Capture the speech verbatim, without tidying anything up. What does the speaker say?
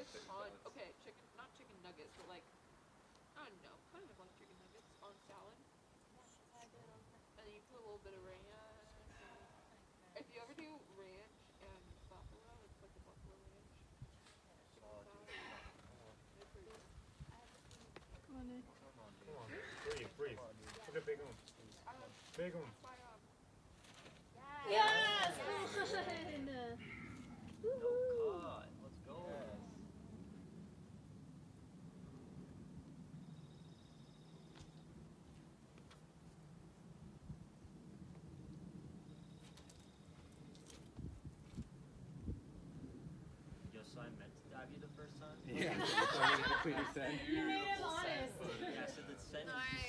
on, okay, chicken, not chicken nuggets, but like, I don't know, kind of like chicken nuggets on salad. And then you put a little bit of ranch. If you ever do ranch and buffalo, it's like a buffalo ranch. Chicken salad. It's pretty good. Come on, Nick. Come on, breathe, breathe. Look at Big Um. Big Um. Yes! No cut. Let's go. Yes, I meant to dab you the first time. Yeah, that's what he said. You made him honest. Yeah, I said that sentence.